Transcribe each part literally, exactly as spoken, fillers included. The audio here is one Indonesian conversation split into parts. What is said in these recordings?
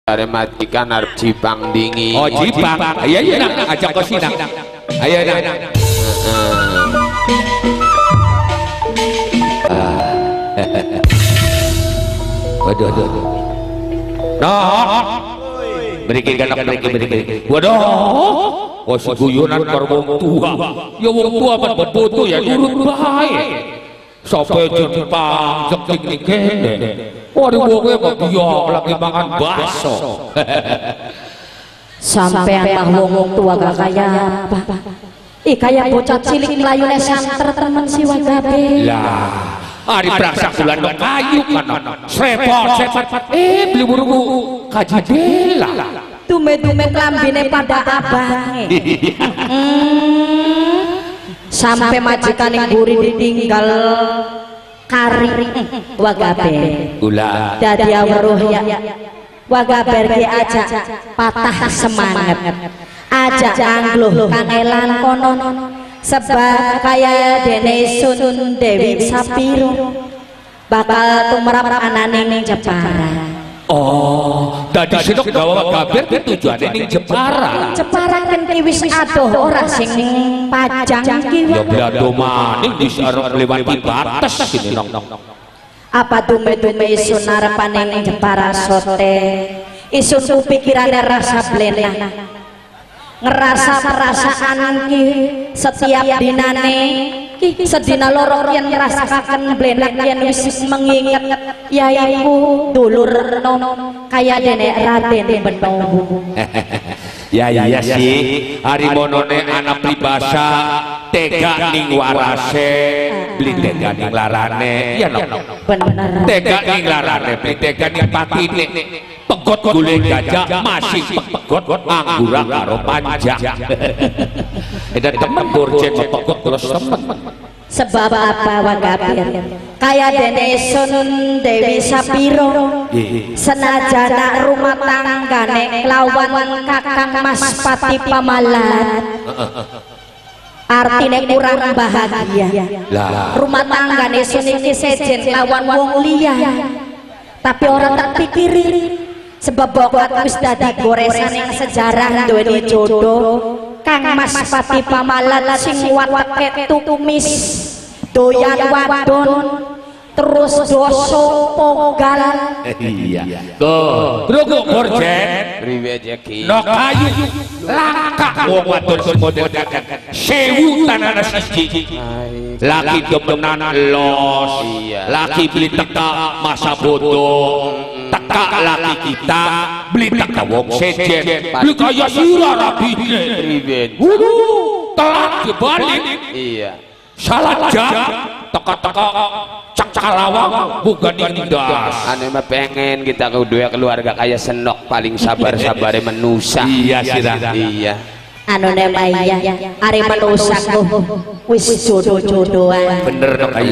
Are majikan arep Jipang dingin. Oh Jipang, iya iya nak ajak kau sini nak. Ayo nak. Waduh, waduh, waduh. Nah, berikan anak berikan berikan. Waduh, oh si guyonan karbon tua. Ya wong tua pada berfoto ya nurut baik. Sampai Jepang jeking nih kene. Waduh wongnya kok biok lagi makan bakso. Sampai anak wong tua gak kayak apa. Ih kayak bocah cilik melayune santer temen si Wagabe. Lah, hari praksak bulan dong kayu kan. Repot, repot. Eh beli buru kaji bela. Tume-tume klambine pada abange. Sampai majikan yang buri ditinggal kari Wagabe gula dadi awruh ya Wagabe ki aja patah semangat aja angluh kangelan kono sebab kaya dene Sun Dewi Sapiro bakal tumrap anane ning Jepara. Oh, tadi sedok gawa kabar tujuane ning Jepara. Jepara kan ki wis adoh ora sing pajang ki. Ya blado maning wis arep lewati batas sini nong. Apa tume-tume isun arepane ning Jepara sote. Isun kupikirane rasa blenah. Ngerasa perasaan ki setiap dinane ki sedina loro yen ngrasakaken blenak yen wis mengingat yaiku dulur nom kaya dene Raden Benowo. Ya iya sih harimonone anak pribasa tega ning warase beli tega ning larane ya no bener tega ning larane beli tega ning patine pegot gule gajah masih pegot anggura karo panjang. Ada temen borjen pegot terus temen. Sebab apa Wagabe kaya dene Sun Dewi Sapiro senajan rumah tanggane lawan kakang Mas Pati Pamalat artine kurang bahagia rumah tanggane Sun iki sejen lawan wong liya tapi orang tak pikiri sebab bokat wis dadi goresan sejarah duweni jodoh Kang Mas Pati Pamalat sing watake tumis doyan wadon terus doso pogal. Iya tuh grogok borjen Priwe jeki no kayu langka wong wadon sing model dagang sewu tanana siji laki demenan los laki beli teka masa bodoh teka laki kita beli teka wong sejen beli kaya sira rabine Priwe waduh telat dibalik iya salah jam teka-teka cakalawang bukan nindas. Ane mah pengen kita kedua keluarga kaya Senok paling sabar-sabare menusa. Iya sirah. Iya. Anu nema iya ari manusa wis jodoh-jodohan. Bener no kaya.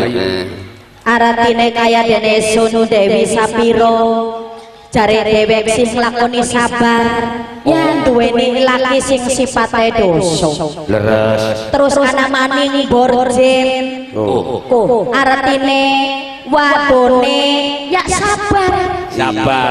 Aratine kaya dene Sun Dewi Sapiro jare dhewek sing lakoni sabar ya duweni laki sing sipate dosa Leres. terus ana maning borjen oh aratine wadone ya sabar Sabar.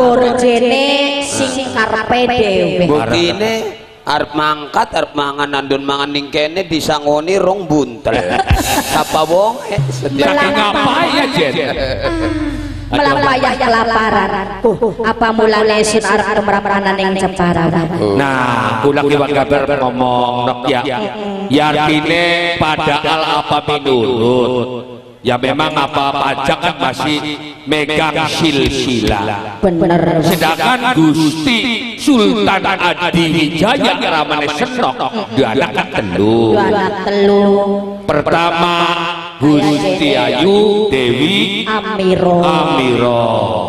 borjene sing karepe dhewe Buktine arep mangkat arep mangan nandun mangan ning kene disangoni rong buntel. Sapa wong eh sedih. Saking ngapain ya Jen? melampayah kelaparan apa mulane Sun arep tumrapanan ning Jepara. Nah, kula ki kabar ngomong nok ya. Yartine padahal apa minurut. Ya memang apa pajak kan masih megang silsilah. Bener. Sedangkan Gusti Sultan Adiwijaya Ramane Senok dua anak telu. Dua telu. Pertama Gusti Ayu Dewi Amiro. Amiro.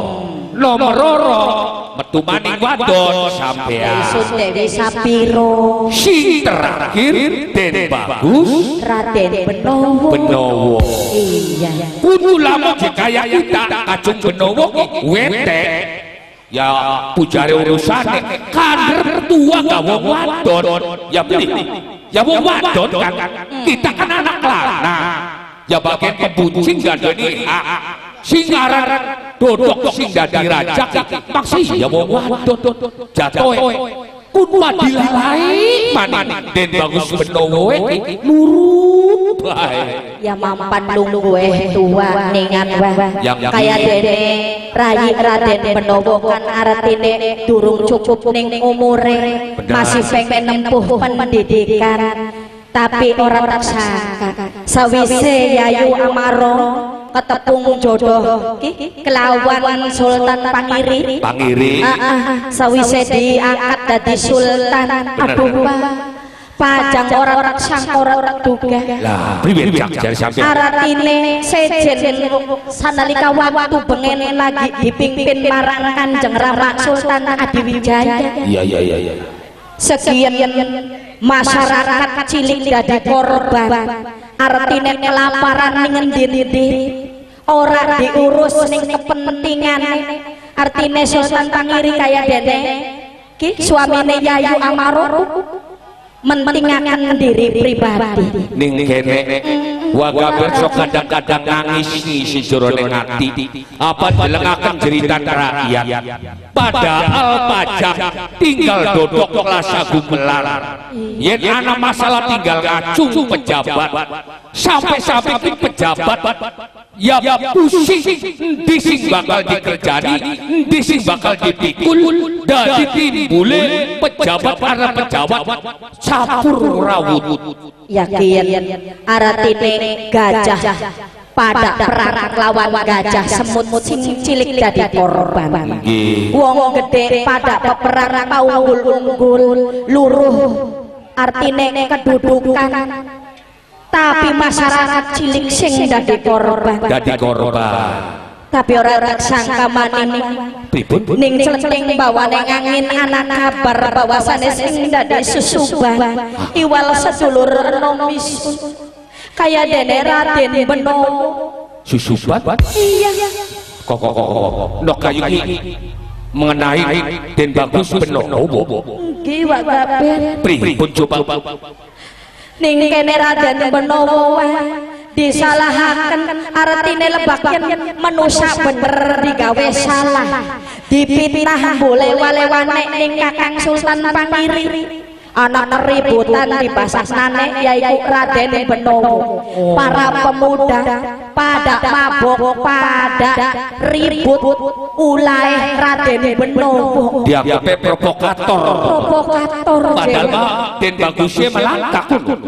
Nomor loro metu maning wadon sampean. Sun Dewi Sapiro. Si terakhir Den Bagus Raden Benowo. Benowo. Iya. Kudu lamun kaya kita kacung Benowo wete. Ya pujare urusane kader tua ka wong wadon. Ya beli. Ya wong wadon kan kita kan anak lanang. Ya bagian kebucing gandeni hak. sing aran dodok sing dadi raja maksih ya wong wadon jatohe kun padilai maning Den Bagus Benowo iki nurut bae ya mampan nunggu eh tua ningan wah kaya dene Rayi Raden Benowo kan artine durung cukup ning umure masih pengen nempuh pendidikan tapi orang raksasa sawise Yayu Amaro ketepung jodoh kelawan Sultan Pangiri Pangiri ah, ah, sawise diangkat dadi sultan aduh pajang orang raksasa orang duga lah priwe jare sampeyan aratine sejen sanalika waktu bengen lagi dipimpin marang Kanjeng Rama Sultan Adiwijaya iya iya iya iya sekian masyarakat cilik dadi korban artine kelaparan ning endi-endi ora diurus ning kepentingan artine Sultan Pangiri kaya dene ki suamine Yayu Amaro mentingakan diri pribadi ning kene waga berso kadang-kadang nangis ngisi jroning ati apa delengaken jeritan rakyat padahal pajak tinggal dodok kelasa gumelar yen ana masalah tinggal ngacung pejabat sampai-sampai ki pejabat ya pusing endi sing bakal dikerjani endi sing bakal dipikul dadi timbule pejabat para pejabat campur rawut yakin aratine gajah pada perang lawan gajah semut sing cilik dadi korban wong gede pada peperang paunggul unggul luruh artine kedudukan tapi masyarakat cilik sing dadi korban dadi korban tapi ora sangka manini ning celenting bawane angin anak kabar bahwasane sing dadi susuban iwal sedulur enom misun kaya dene Raden Benowo susuban iya kok kok kok ndok kayu iki mengenai Den Bagus Benowo nggih wak kabeh pripun coba ning kene Raden Benowo disalahaken artine lebaken manusia bener digawe salah dipitnah boleh wale-wane ning Kakang Sultan Pangiri anak ributan di basasane yaiku Raden Benowo para pemuda pada mabok pada ribut ulai Raden Benowo dianggap provokator provokator padahal Den Bagusnya melangkah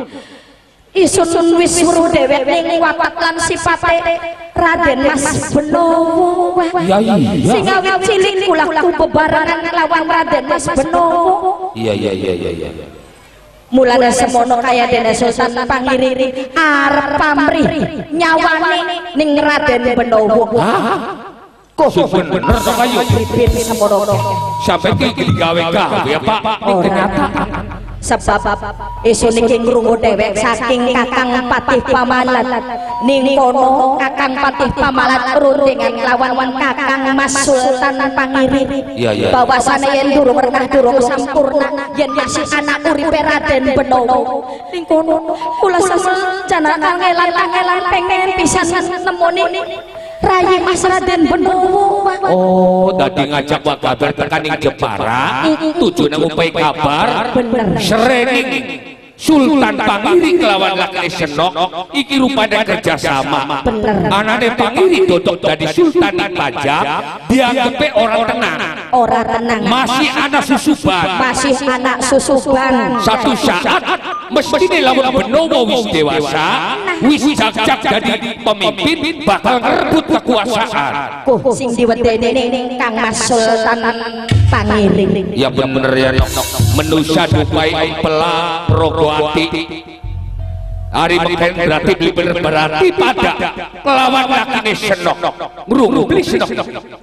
isun wis suruh dhewek ning watak lan sifate Raden Mas Benowo iya iya sing awit cilik kula bebarengan lawan Raden Mas Benowo iya iya iya iya iya mulane semono kaya dene Sultan Pangiri arep pamrih nyawane ning Raden Benowo kok bener to kayu pipin semono sampai iki digawe-gawe ya Pak kenyataan sebab isu niki ngrungu dhewek saking Kakang Patih Pamalat ning kono Kakang Patih Pamalat rundingan lawan Kakang Mas Sultan Pangiri iya iya bahwasane yen durung pernah durung sampurna yen masih anak uripe Raden Benowo ning kono kula sancana kangelan-kangelan pengen pisan nemoni Rayi Mas Raden Benowo oh tadi ngajak wak kabar tekan ing Jepara tujuane ngupai kabar srenging Sultan Pangiri kelawan Lakne Senok iki rupanya kerjasama anane Pangiri dodok dari Sultan Pajak dianggap orang tenang orang tenang masih anak susuban masih anak susuban satu saat mesti lawan Benowo wis dewasa wis jak-jak jadi pemimpin bakal ngerebut kekuasaan kuh sing diwedeni Kang Mas Sultan Pangiri ya bener ya menusa dupai pela progoati hari meken berarti bener berarti pada kelawan Lakne Senok ngrungu beli Senok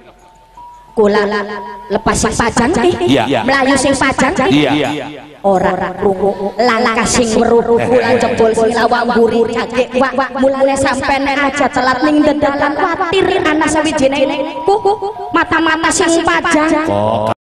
kula lepas sing pajang ki melayu sing pajang ki ora krungu langkah sing weruh kula jebol sing lawang mburi cagek wak mulane sampean aja telat ning dalan kuwatir ana sawijine ku mata-mata sing pajang